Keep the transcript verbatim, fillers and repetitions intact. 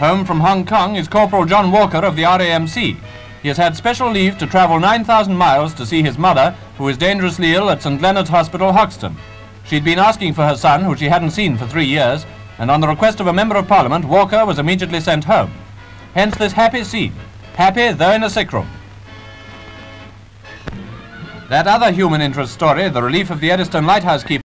Home from Hong Kong is Corporal John Walker of the R A M C. He has had special leave to travel nine thousand miles to see his mother, who is dangerously ill at St Leonard's Hospital, Hoxton. She'd been asking for her son, who she hadn't seen for three years, and on the request of a Member of Parliament, Walker was immediately sent home. Hence this happy scene, happy though in a sick room. That other human interest story, the relief of the Eddystone lighthouse keeper,